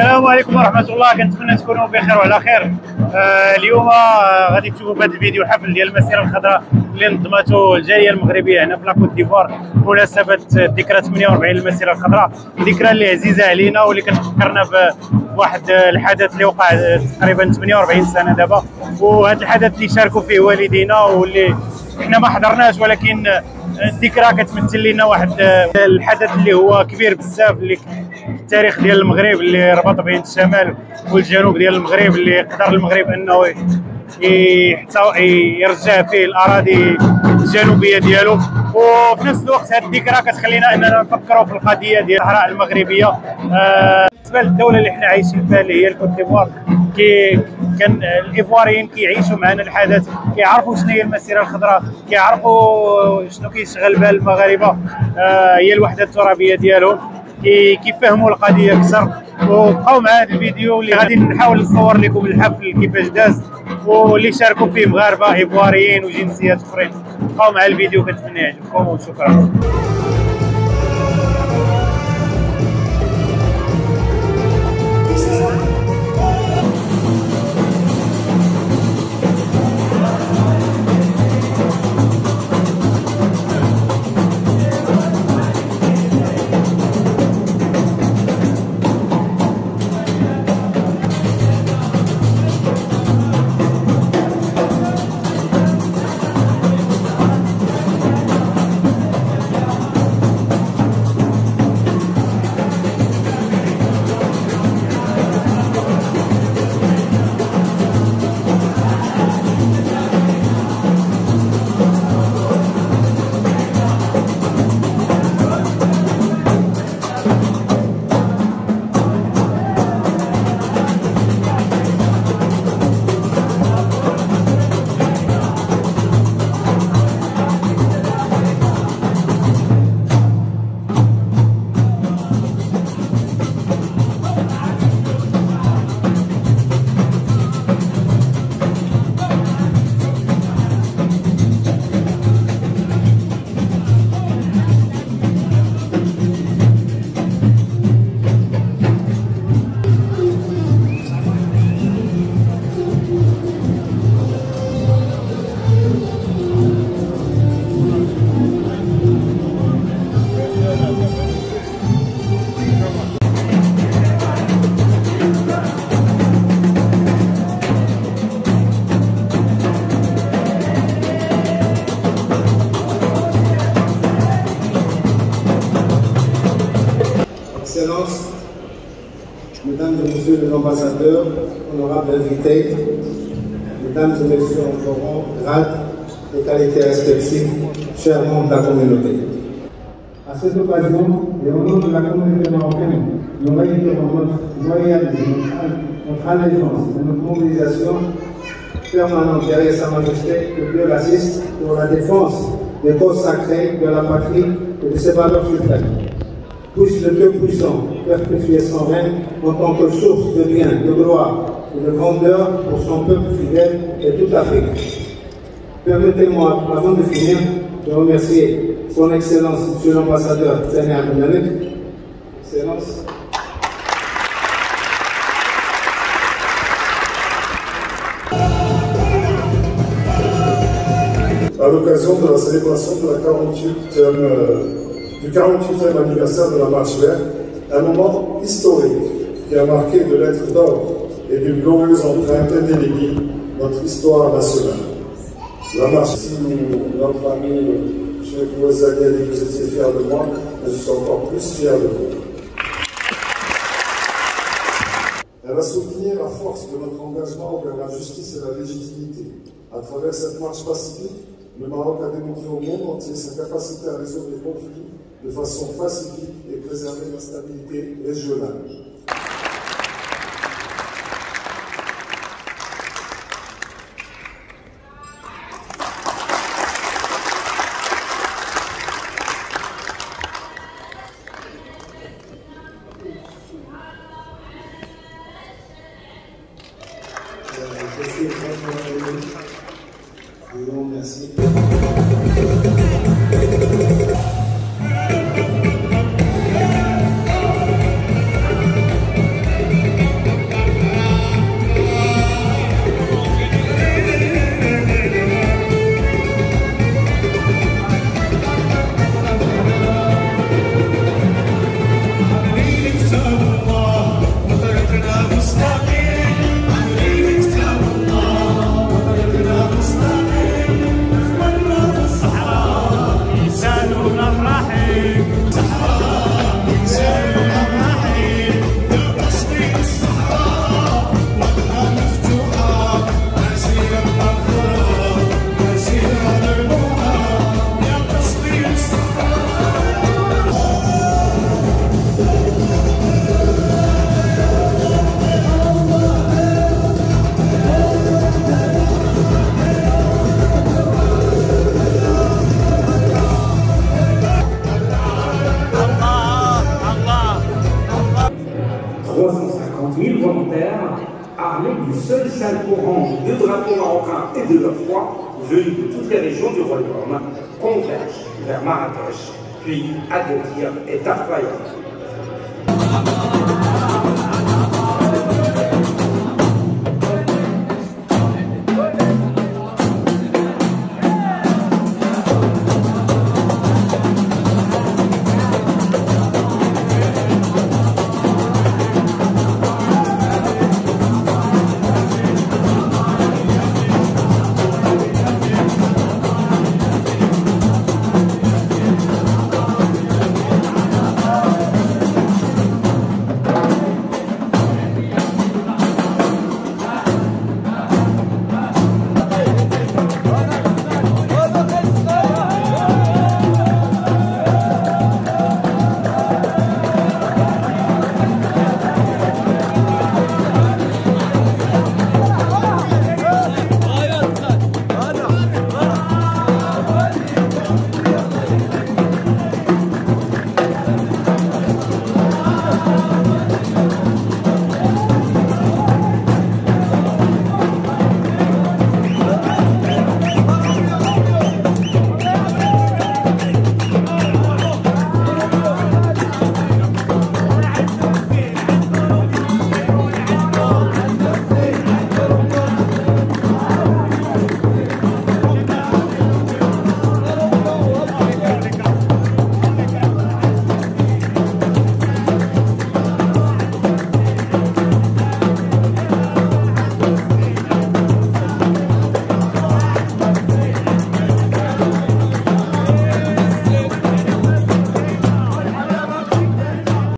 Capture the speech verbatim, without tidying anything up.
السلام عليكم ورحمة الله، كنتمنى تكونوا بخير وعلى خير. آه اليوم آه غادي تشوفوا في هذا الفيديو حفل ديال المسيرة الخضراء اللي نظمته الجالية المغربية هنا في لاكوت ديفوار بمناسبة الذكرى ثمانية وأربعين للمسيرة الخضراء، ذكرى اللي عزيزة علينا واللي كتفكرنا بواحد الحدث اللي وقع تقريبا ثمانية وأربعين سنة دابا. وهذا الحدث اللي شاركوا فيه والدينا واللي احنا ما حضرناش، ولكن الذكرى كتمثل لنا واحد الحدث اللي هو كبير بزاف اللي في التاريخ ديال المغرب، اللي ربط بين الشمال والجنوب ديال المغرب، اللي قدر المغرب انه يرجع فيه الاراضي الجنوبيه ديالو. وفي نفس الوقت هذه الذكرى كتخلينا اننا نفكروا في القضيه ديال الصحراء المغربيه. آه بالنسبه للدوله اللي حنا عايشين فيها اللي هي الكوت ديفوار، كي كان الايفواريين كيعيشوا معنا الحدث، كيعرفوا شنو هي المسيره الخضراء، كيعرفوا شنو كيشغل بال المغاربه. آه هي الوحده الترابيه ديالهم، كيفهموا القضيه اكثر. وبقاو مع هذا الفيديو اللي غادي نحاول نصور لكم الحفل كيفاش داز واللي شاركوا فيه مغاربه ايفواريين وجنسيات اخرين. بقاو مع الفيديو، كنتمنى يعجبكم وشكرا. Excellences, Mesdames et Messieurs les ambassadeurs, honorables invités, Mesdames et Messieurs en forum, grades et qualités respectives, chers membres de la communauté. À cette occasion, et au nom de la communauté marocaine, nous réitérons notre loyauté, notre allégeance et notre mobilisation permanente derrière Sa Majesté, que Dieu l'assiste pour la défense des causes sacrées de la patrie et de ses valeurs suprêmes. Puisse le Dieu puissant perpétuer son règne en tant que source de bien, de gloire et de grandeur pour son peuple fidèle et toute l'Afrique. Permettez-moi, avant de finir, de remercier son Excellence, Monsieur l'ambassadeur Sani Abdelmalek. Excellence. À l'occasion de la célébration de la quarante-huitième du quarante-huitième anniversaire de la Marche verte, un moment historique qui a marqué de lettres d'or et d'une glorieuse empreinte indélébile notre histoire nationale. La Marche, si notre ami Cheikh Ouazzani a dit que vous étiez fiers de moi, je suis encore plus fier de vous. Elle a souligné la force de notre engagement vers la justice et la légitimité. À travers cette marche pacifique, le Maroc a démontré au monde entier sa capacité à résoudre les conflits de façon pacifique et préserver la stabilité régionale. Je vous remercie. volontaires, armés du seul Saint-Coran, de drapeaux marocains et de leur foi, venus de toutes les régions du royaume, convergent vers Marrakech, puis Agadir et Tafaïa.